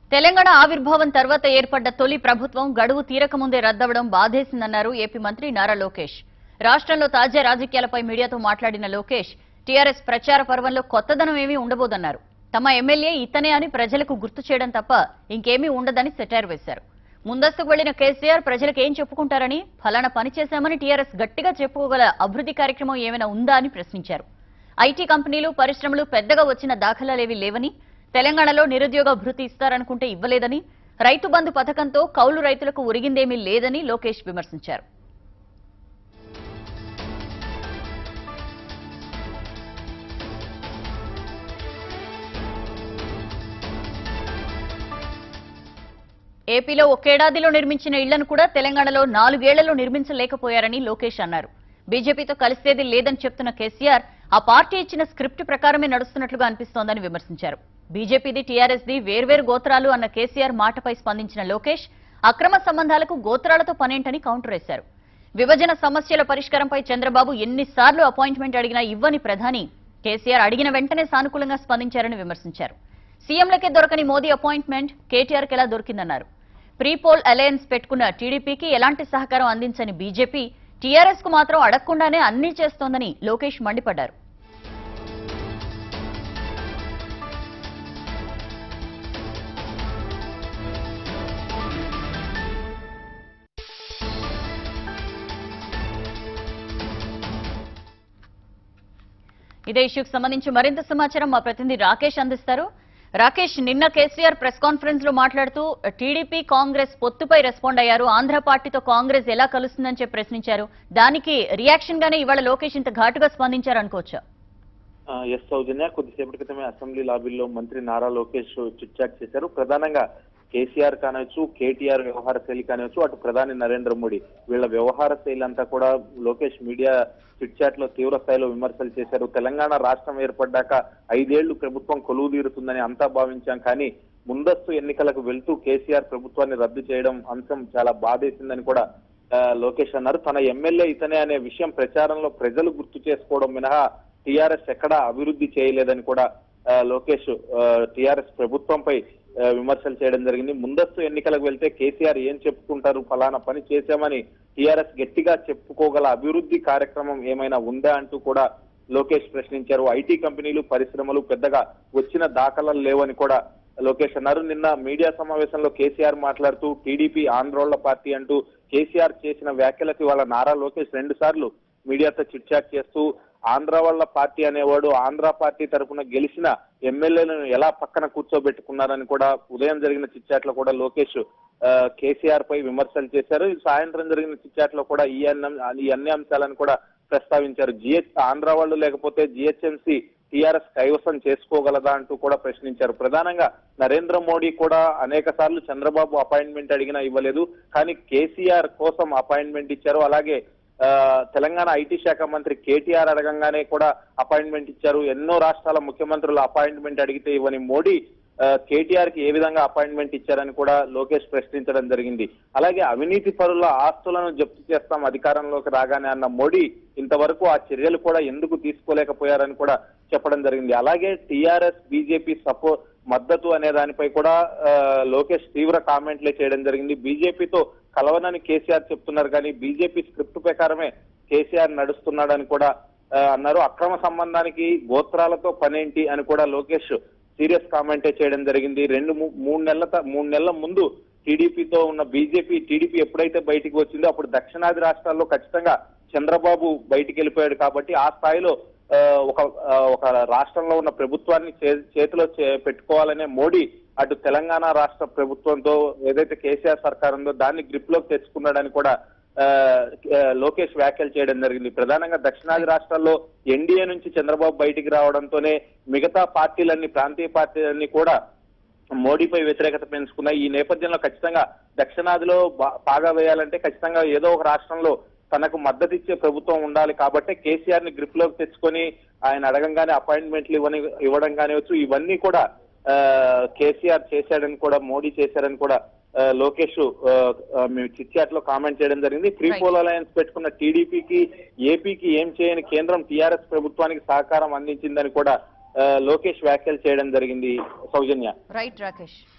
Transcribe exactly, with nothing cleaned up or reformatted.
తెలంగాణ ఆవిర్భావం తర్వాత ఏర్పడ్డ తొలి ప్రభుత్వం గడువు తీరకముందే రద్దవడం బాధేసిందన్నారు ఏపీ మంత్రి నారా లోకేష్. రాష్ట్రంలో తాజా రాజకీయాలపై మీడియాతో మాట్లాడిన లోకేష్ టీఆర్ఎస్ ప్రచార పర్వంలో కొత్తదనం ఏమీ ఉండబోదన్నారు. తమ ఎమ్మెల్యే ఇతనే అని ప్రజలకు గుర్తు చేయడం తప్ప ఇంకేమీ ఉండదని సెటైర్ వేశారు. ముందస్తుకు వెళ్లిన కేసీఆర్ ప్రజలకు ఏం చెప్పుకుంటారని, ఫలానా పని చేశామని టీఆర్ఎస్ గట్టిగా చెప్పుకోగల అభివృద్ధి కార్యక్రమం ఏమైనా ఉందా అని ప్రశ్నించారు. ఐటీ కంపెనీలు, పరిశ్రమలు పెద్దగా వచ్చిన దాఖలాలేవీ లేవని, తెలంగాణలో నిరుద్యోగ భృతి ఇస్తారనుకుంటే ఇవ్వలేదని, రైతు బంధు పథకంతో కౌలు రైతులకు ఒరిగిందేమీ లేదని లోకేష్ విమర్శించారు. ఏపీలో ఒకేడాదిలో నిర్మించిన ఇళ్లను కూడా తెలంగాణలో నాలుగేళ్లలో నిర్మించలేకపోయారని లోకేష్ అన్నారు. బీజేపీతో కలిసేది లేదని చెప్తున్న కేసీఆర్ ఆ పార్టీ ఇచ్చిన స్క్రిప్ట్ ప్రకారమే నడుస్తున్నట్లుగా అనిపిస్తోందని విమర్శించారు. బీజేపీది, టీఆర్ఎస్ది వేర్వేరు గోత్రాలు అన్న కేసీఆర్ మాటపై స్పందించిన లోకేష్ అక్రమ సంబంధాలకు గోత్రాలతో పనేంటని కౌంటర్ వేశారు. విభజన సమస్యల పరిష్కారంపై చంద్రబాబు ఎన్నిసార్లు అపాయింట్మెంట్ అడిగినా ఇవ్వని ప్రధాని కేసీఆర్ అడిగిన వెంటనే సానుకూలంగా స్పందించారని విమర్శించారు. సీఎంలకే దొరకని మోదీ అపాయింట్మెంట్ కేటీఆర్కి ఎలా దొరికిందన్నారు. ప్రీపోల్ అలయన్స్ పెట్టుకున్న టీడీపీకి ఎలాంటి సహకారం అందించని బీజేపీ టీఆర్ఎస్ కు మాత్రం అడగకుండానే అన్నీ చేస్తోందని లోకేష్ మండిపడ్డారు. ఇదే ఇష్యూకి సంబంధించి మరింత సమాచారం మా ప్రతినిధి రాకేష్ అందిస్తారు. రాకేష్, నిన్న కేసీఆర్ ప్రెస్ కాన్ఫరెన్స్ లో మాట్లాడుతూ టీడీపీ, కాంగ్రెస్ పొత్తుపై రెస్పాండ్ అయ్యారు. ఆంధ్ర పార్టీతో కాంగ్రెస్ ఎలా కలుస్తుందని చెప్పి ప్రశ్నించారు. దానికి రియాక్షన్ గానే ఇవాళ లోకేష్ ఇంత ఘాటుగా స్పందించారు అనుకోవచ్చా? ఎస్ సౌజన్య, కొద్దిసేపటి క్రితమే అసెంబ్లీ లాబీలో మంత్రి నారా లోకేష్ చిట్చాట్ చేశారు. ప్రధానంగా కేసీఆర్ కానివచ్చు, కేటీఆర్ వ్యవహార శైలి కానివచ్చు, అటు ప్రధాని నరేంద్ర మోడీ వీళ్ళ వ్యవహార శైలి అంతా కూడా లోకేష్ మీడియా చిట్చాట్ లో తీవ్ర స్థాయిలో విమర్శలు చేశారు. తెలంగాణ రాష్ట్రం ఏర్పడ్డాక ఐదేళ్లు ప్రభుత్వం కొలువు తీరుతుందని అంతా భావించాం, కానీ ముందస్తు ఎన్నికలకు వెళ్తూ కేసీఆర్ ప్రభుత్వాన్ని రద్దు చేయడం అంశం చాలా బాధేసిందని కూడా లోకేష్ అన్నారు. తన ఎమ్మెల్యే ఇతనే అనే విషయం ప్రచారంలో ప్రజలు గుర్తు చేసుకోవడం మినహా టీఆర్ఎస్ ఎక్కడా అభివృద్ధి చేయలేదని కూడా లోకేష్ టీఆర్ఎస్ ప్రభుత్వంపై విమర్శలు చేయడం జరిగింది. ముందస్తు ఎన్నికలకు వెళ్తే కేసీఆర్ ఏం చెప్పుకుంటారు, ఫలానా పని చేశామని టీఆర్ఎస్ గట్టిగా చెప్పుకోగల అభివృద్ధి కార్యక్రమం ఏమైనా ఉందా అంటూ కూడా లోకేష్ ప్రశ్నించారు. ఐటీ కంపెనీలు, పరిశ్రమలు పెద్దగా వచ్చిన దాఖలాలు లేవని కూడా లోకేష్ అన్నారు. నిన్న మీడియా సమావేశంలో కేసీఆర్ మాట్లాడుతూ టీడీపీ ఆంధ్రోళ్ల పార్టీ అంటూ కేసీఆర్ చేసిన వ్యాఖ్యలకు వాళ్ళ నారా లోకేష్ రెండు సార్లు మీడియాతో చిట్చాట్ చేస్తూ ఆంధ్ర వాళ్ళ పార్టీ అనేవాడు ఆంధ్ర పార్టీ తరఫున గెలిచిన ఎమ్మెల్యేలను ఎలా పక్కన కూర్చోబెట్టుకున్నారని కూడా ఉదయం జరిగిన చిట్చాట్ లో కూడా లోకేష్ కేసీఆర్ పై విమర్శలు చేశారు. సాయంత్రం జరిగిన చిట్చాట్ లో కూడా ఈ ఈ అన్ని అంశాలను కూడా ప్రస్తావించారు. జిహెచ్ ఆంధ్ర వాళ్ళు లేకపోతే జిహెచ్ఎంసీ టీఆర్ఎస్ కైవసం చేసుకోగలదా అంటూ కూడా ప్రశ్నించారు. ప్రధానంగా నరేంద్ర మోడీ కూడా అనేక సార్లు చంద్రబాబు అపాయింట్మెంట్ అడిగినా ఇవ్వలేదు, కానీ కేసీఆర్ కోసం అపాయింట్మెంట్ ఇచ్చారు. అలాగే తెలంగాణ ఐటీ శాఖ మంత్రి కేటీఆర్ అడగంగానే కూడా అపాయింట్మెంట్ ఇచ్చారు. ఎన్నో రాష్ట్రాల ముఖ్యమంత్రులు అపాయింట్మెంట్ అడిగితే ఇవ్వని మోడీ కేటీఆర్ కి ఏ విధంగా అపాయింట్మెంట్ ఇచ్చారని కూడా లోకేష్ ప్రశ్నించడం జరిగింది. అలాగే అవినీతి పరుల ఆస్తులను జప్తు చేస్తాం అధికారంలోకి రాగానే అన్న మోడీ ఇంతవరకు ఆ చర్యలు కూడా ఎందుకు తీసుకోలేకపోయారని కూడా చెప్పడం జరిగింది. అలాగే టీఆర్ఎస్, బీజేపీ సపో మద్దతు అనే దానిపై కూడా లోకేష్ తీవ్ర కామెంట్లే చేయడం జరిగింది. బీజేపీతో కలవనని కేసీఆర్ చెప్తున్నారు, కానీ బీజేపీ స్క్రిప్ట్ ప్రకారమే కేసీఆర్ నడుస్తున్నాడని కూడా అన్నారు. అక్రమ సంబంధానికి గోత్రాలతో పనేంటి అని కూడా లోకేష్ సీరియస్ కామెంటే చేయడం జరిగింది. రెండు మూడు నెలల మూడు నెలల ముందు టీడీపీతో ఉన్న బీజేపీ టీడీపీ ఎప్పుడైతే బయటికి వచ్చిందో అప్పుడు దక్షిణాది రాష్ట్రాల్లో ఖచ్చితంగా చంద్రబాబు బయటికి వెళ్ళిపోయాడు. కాబట్టి ఆ స్థాయిలో ఒక ఒక రాష్ట్రంలో ఉన్న ప్రభుత్వాన్ని చేతిలో పెట్టుకోవాలనే మోడీ అటు తెలంగాణ రాష్ట్ర ప్రభుత్వంతో ఏదైతే కేసీఆర్ సర్కార్ ఉందో దాన్ని గ్రిప్ లోకి తెచ్చుకున్నాడని కూడా లోకేష్ వ్యాఖ్యలు చేయడం జరిగింది. ప్రధానంగా దక్షిణాది రాష్ట్రాల్లో ఎన్డీఏ నుంచి చంద్రబాబు బయటికి రావడంతోనే మిగతా పార్టీలన్నీ, ప్రాంతీయ పార్టీలన్నీ కూడా మోడీపై వ్యతిరేకత పెంచుకున్నాయి. ఈ నేపథ్యంలో ఖచ్చితంగా దక్షిణాదిలో బాగా వేయాలంటే ఖచ్చితంగా ఏదో ఒక రాష్ట్రంలో తనకు మద్దతు ఇచ్చే ప్రభుత్వం ఉండాలి. కాబట్టి కేసీఆర్ ని గ్రిప్ లోకి తెచ్చుకొని ఆయన అడగంగానే అపాయింట్మెంట్లు ఇవ్వని ఇవ్వడం కానివచ్చు, ఇవన్నీ కూడా కేసీఆర్ చేశాడని కూడా మోడీ చేశారని కూడా లోకేష్ చిట్చాట్ లో కామెంట్ చేయడం జరిగింది. ప్రీ పోల్ అలయన్స్ పెట్టుకున్న టీడీపీకి, ఏపీకి ఏం చేయని కేంద్రం టీఆర్ఎస్ ప్రభుత్వానికి సహకారం అందించిందని కూడా లోకేష్ వ్యాఖ్యలు చేయడం జరిగింది. సౌజన్య. రైట్ రాకేష్.